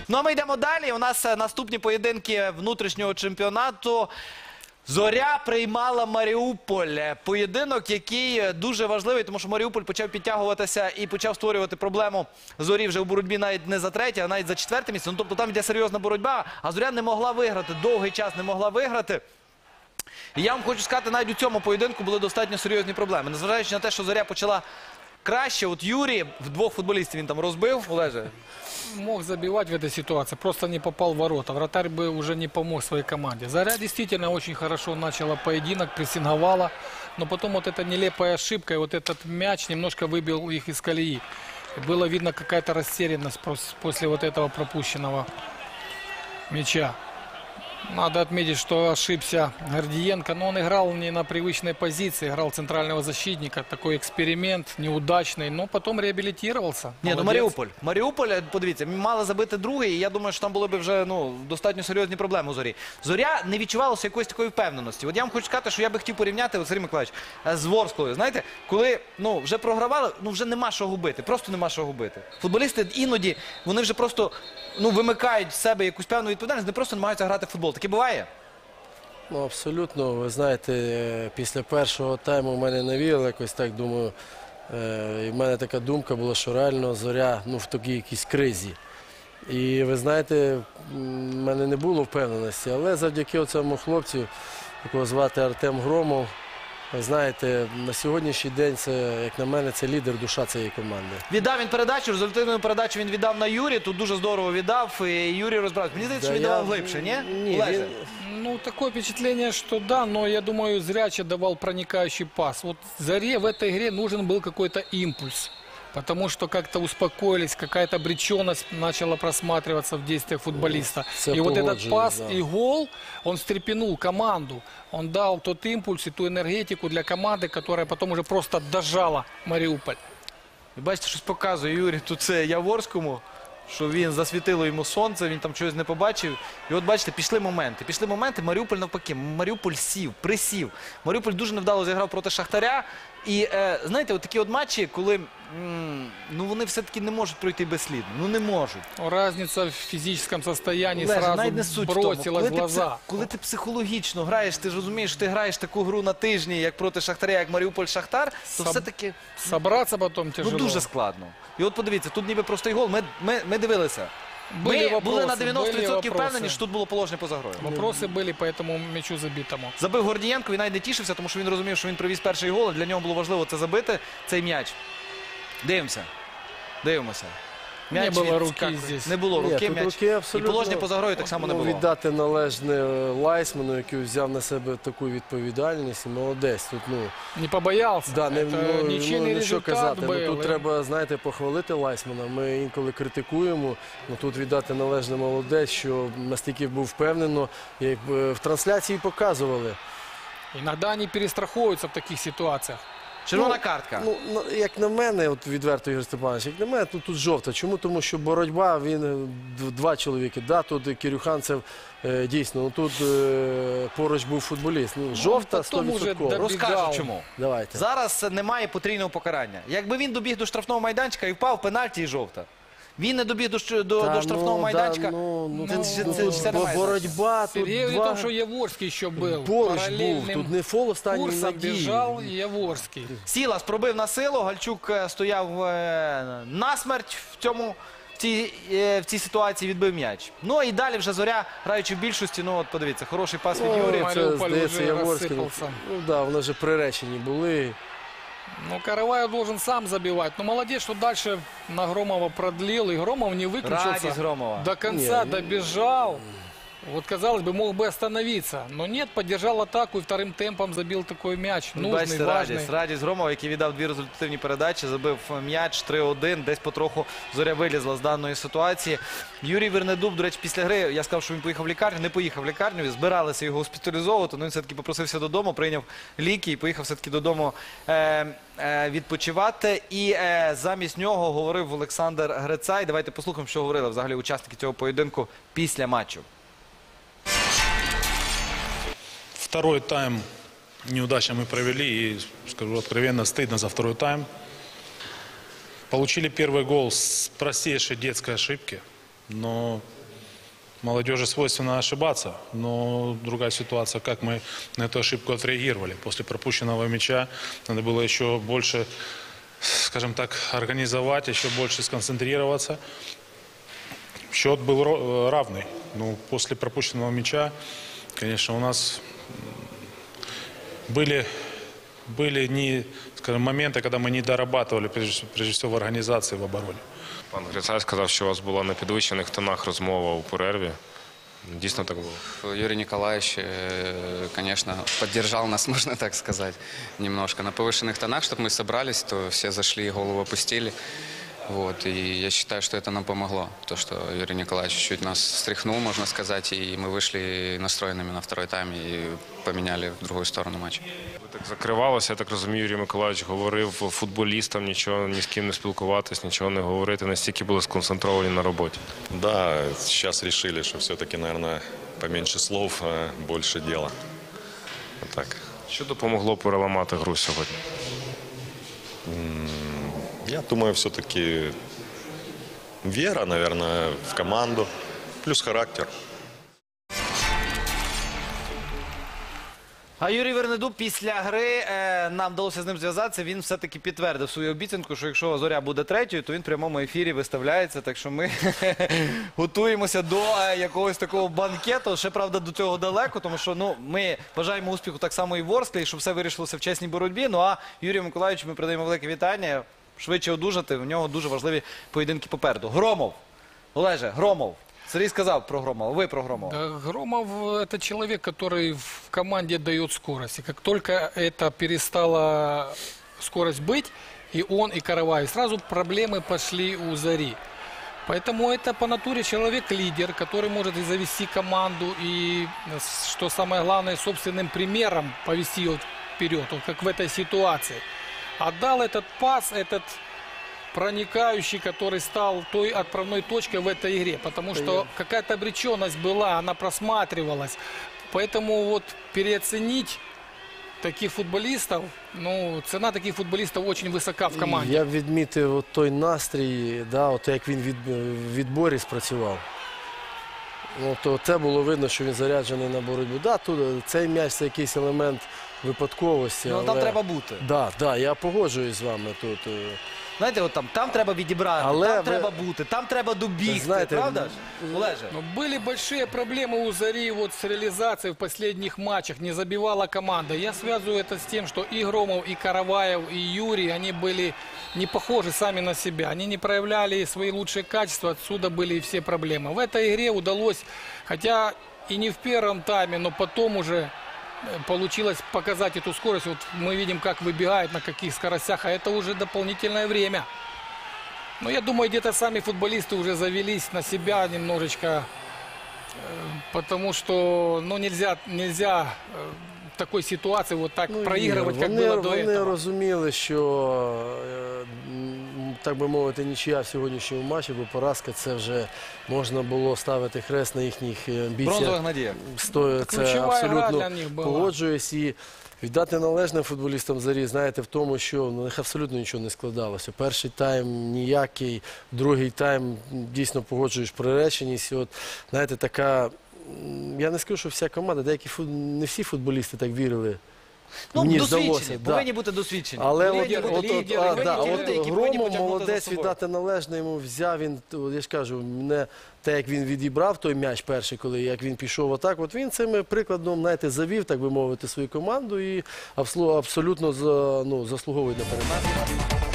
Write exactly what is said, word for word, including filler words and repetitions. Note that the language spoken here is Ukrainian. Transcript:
Ну а ми йдемо далі. У нас наступні поєдинки внутрішнього чемпіонату. Зоря приймала Маріуполь. Поєдинок, який дуже важливий, тому що Маріуполь почав підтягуватися і почав створювати проблему Зорі вже у боротьбі навіть не за третє, а навіть за четверте місце. Ну, тобто там йде серйозна боротьба, а Зоря не могла виграти, довгий час не могла виграти. І я вам хочу сказати, навіть у цьому поєдинку були достатньо серйозні проблеми. Незважаючи на те, що Зоря почала краще, от Юрій, в двох футболістів він там розбив, Олеже. Мог забивать в этой ситуации, просто не попал в ворота. Вратарь бы уже не помог своей команде. Заря действительно очень хорошо начала поединок, прессинговала, но потом вот эта нелепая ошибка, и вот этот мяч немножко выбил их из колеи. Было видно какая-то растерянность после вот этого пропущенного мяча. Надо отметить, что ошибся Гордиенко, но он играл не на привычной позиции, играл центрального защитника. Такой эксперимент неудачный, но потом реабилитировался. Ні, ну Маріуполь. Маріуполь, подивіться, мали забити другий, і я думаю, що там були б вже ну, достатньо серйозні проблеми у Зорі. Зоря не відчувалося якоїсь такої впевненості. От я вам хочу сказати, що я би хотів порівняти, от, Сергій Миколаївич, з Ворсклою. Знаєте, коли ну, вже програвали, ну вже нема що губити, просто нема що губити. Футболісти іноді, вони вже просто ну, вимикають в себе якусь певну відповідальність, не просто намагаються грати в футбол. Таке буває? Ну, абсолютно. Ви знаєте, після першого тайму в мене навіяло якось так, думаю, і в мене така думка була, що реально Зоря ну, в такій якійсь кризі. І ви знаєте, в мене не було впевненості, але завдяки цьому хлопцю, якого звати Артем Громов, ви знаєте, на сьогоднішній день, це, як на мене, це лідер, душа цієї команди. Віддав він передачу, результативну передачу він віддав на Юрі, тут дуже здорово віддав, і Юрій розбирався. Мені здається, Да, що віддавав я- глибше, ні? Ні, Олеже? він- Ну, такое впечатление, что да, но я думаю, зряче давал проникающий пас. Вот Заре в этой игре нужен был какой-то импульс. Потому что как-то успокоились, какая-то обреченность начала просматриваться в действиях футболиста. Це И вот этот погоджуюсь, пас да. и гол, он встрепенул команду. Он дал тот импульс и ту энергетику для команды, которая потом уже просто дожала Маріуполь. Ви бачите, щось показує Юрій тут це Яворському, що він засвітило йому сонце, він там чогось не побачив. І от бачите, пішли моменти. Пішли моменти, Маріуполь навпаки. Маріуполь сів, присів. Маріуполь дуже невдало зіграв проти Шахтаря. І е, знаєте, от такі от матчі, коли м, ну, вони все-таки не можуть пройти безслідно. Ну не можуть. Разница в физическом состоянии Олеже, сразу навіть не суть в тому. бросилась Коли в ти, глаза. пси- коли ти психологічно граєш, ти ж розумієш, що ти граєш таку гру на тижні, як проти Шахтаря, як Маріуполь-Шахтар, то Соб- все-таки Собраться потом тяжело. ну, дуже складно. І от подивіться, тут ніби простий гол. Ми, ми, ми дивилися. Были Ми були на вопросы, дев'яносто были відсотків вопросы. впевнені, що тут було положення поза грою. Вопросы были по этому мячу забитому. Забив Гордієнко, він навіть не тішився, тому що він розумів, що він привіз перший гол, і для нього було важливо це забити, цей м'яч. Дивимося. Дивимося. Не було від- руки так, здесь. Не було Ні, руки, тут м'яч. руки І абсолютно- положення поза грою так само не Ну, було. віддати належне Лайсману, який взяв на себе таку відповідальність, і молодець. Тут, ну, Не побоялся. да, не, Это ну, ничейный ну, не що результат казати. был. Ну, тут И треба, знаєте, похвалити Лайсмана. Ми інколи критикуємо, ну тут віддати належне молодець, що настільки був впевнено, як е, в трансляції показували. Иногда они перестраховываются в таких ситуациях. Червона Ну, картка. Ну, ну, як на мене, от відверто Ігор Степанович, як на мене, тут, тут жовта. Чому? Тому що боротьба, він е, д- два чоловіки. Да, тут Кирюханцев е, дійсно, ну, тут е, поруч був футболіст. Ну, жовта потім уже сто відсотків. добіг- Розкажу Бігав. чому. Давайте. Зараз немає потрійного покарання. Якби він добіг до штрафного майданчика і впав, пенальті і жовта. Він не добіг до, щ- до, Та, до штрафного ну, майданчика. Да, ну, ну, Це- тут, це- ну, це- тут це бо- немає боротьба, тут Сергей говорит о два... том, что Яворский еще был. Поруч був, Параллельным тут не фол останній курсом надії. бежал Яворский. Сілас пробив на силу, Гальчук е, стояв е, насмерть в цьому, в цій, е, в цій ситуації, відбив м'яч. Ну і далі вже Зоря, граючи в більшості, ну от подивіться, хороший пас від Ну, Юрія. Маріуполь це, здається, вже Яворський. Ну, розсипався. ну, да, вони вже приречені були. Ну, Караваев должен сам забивать. Но молодец, что дальше на Громова продлил. И Громов не выключился. Радість Громова. До конца Не, ну- добежал. Вот, казалось бы, мог бы остановиться. Но нет, поддержал атаку и вторым темпом забил такой мяч. Ви Нужный, бачите, важный. радість. Радість Громова, який віддав дві результативні передачі, забив м'яч три один, десь потроху Зоря вилізла з даної ситуації. Юрій Вернедуб, до речі, після гри, я сказав, що він поїхав в лікарню, не поїхав в лікарню, збиралися його госпіталізовувати, але він все-таки попросився додому, прийняв ліки і поїхав все-таки додому е, е, відпочивати. І е, замість нього говорив Олександр Грицай. Давайте послухаємо, що говорили взагалі учасники цього поєдинку після матчу. Второй тайм неудачно мы провели, и, скажу откровенно, стыдно за второй тайм. Получили первый гол с простейшей детской ошибки, но молодежи свойственно ошибаться, но другая ситуация, как мы на эту ошибку отреагировали. После пропущенного мяча надо было еще больше, скажем так, организовать, еще больше сконцентрироваться. Счет был ро- равный. Но после пропущенного мяча, конечно, у нас были, были не, скажем, моменты, когда мы не дорабатывали, прежде, прежде всего, в организации, в обороне. Пан Грицай сказав, що у вас була на підвищених тонах розмова у перерві. Дійсно так було? Юрий Николаевич, э, конечно, поддержал нас, можно так сказать, немножко. На повышенных тонах, чтобы мы собрались, то все зашли, голову опустили. Вот, и я считаю, что это нам помогло. То, что Юрий Николаевич чуть нас встряхнул, можно сказать, и мы вышли настроенными на второй тайм и поменяли в другую сторону матч. Ви так закривалося, я так розумію, Юрій Миколаївич говорив футболістам нічого, ні з ким не спілкуватись, нічого не говорити, настільки були сконцентровані на роботі. Да, сейчас решили, что все-таки, наверное, поменьше слов, а больше дела. Вот так. Що допомогло переламати гру сьогодні? Я думаю, все-таки вера, наверное, в команду, плюс характер. А Юрій Вернедуб після гри, е, нам вдалося з ним зв'язатися, він все-таки підтвердив свою обіцянку, що якщо Зоря буде третьою, то він в прямому ефірі виставляється. Так що ми готуємося до е, якогось такого банкету. Ще, правда, до цього далеко, тому що ну, ми бажаємо успіху так само і в Ворсклі, щоб все вирішилося в чесній боротьбі. Ну а Юрію Миколаївичу ми передаємо велике вітання. Швидше одужати, в нього дуже важливі поєдинки попереду. Громов. Олеже, Громов. Сергій сказав про Громова, ви про Громова. Да, Громов – это человек, который в команде дает скорость. И как только это перестала скорость быть, и он, и Караваев, сразу проблемы пошли у Зари. Поэтому это по натуре человек-лидер, который может и завести команду, и, что самое главное, собственным примером повести ее вперед, вот как в этой ситуации. Отдал этот пас, этот проникающий, который стал той отправной точкой в этой игре. Потому что какая-то обреченность была, она просматривалась. Поэтому вот переоценить таких футболистов, ну, цена таких футболистов очень высока в команде. Я б відмітив от той настрій, да, от як він від, в відборі спрацював. Ну, то це було видно, що він заряджений на боротьбу. Да, тут цей м'яч – це якийсь елемент випадковості. Ну, але... там треба бути. Да, да, я погоджуюсь з вами тут. Знаєте, от там, там треба відібрати, Але там ви- треба бути, там треба добігти, знаєте, правда ж? Олеже? Но были большие проблемы у Зари вот с реализацией в последних матчах. Не забивала команда. Я связываю это с тем, что и Громов, и Караваев, и Юрий, они были не похожи сами на себя. Они не проявляли свои лучшие качества. Отсюда были и все проблемы. В этой игре удалось, хотя и не в первом тайме, но потом уже э, получилось показать эту скорость. Вот мы видим, как выбегают, на каких скоростях, а это уже дополнительное время. Но я думаю, где-то сами футболисты уже завелись на себя немножечко, э, потому что ну, нельзя, нельзя э, в такой ситуации вот так Ну, проигрывать, Ігор, как вони, было до вони этого. розуміли, що, е, м, так би мовити, нічия в сьогоднішньому матчі, бо поразка це вже можна було ставити хрест на їхніх е, Бронзових амбіціях. надіях. Стою, Так це ключова гра абсолютно для них була. погоджуюсь. І віддати належне футболістам Зарі, знаєте, в тому, що ну, у них абсолютно нічого не складалося. Перший тайм ніякий, другий тайм дійсно погоджуєш приреченість. І от, знаєте, така, м, я не скажу, що вся команда, деякі фут... не всі футболісти так вірили. Ну, Мені досвідчені, здалося, да. повинні бути досвідчені. Але Повинні от, бути от, от, лідери, а, повинні да, бути от люди, які повинні Громов потягнути за молодець, собою. віддати належне йому взяв, він, от я ж кажу, мене те, як він відібрав той м'яч перший, коли як він пішов отак, от він цим прикладом, знаєте, завів, так би мовити, свою команду і абсолютно за- ну, заслуговує на перемогу.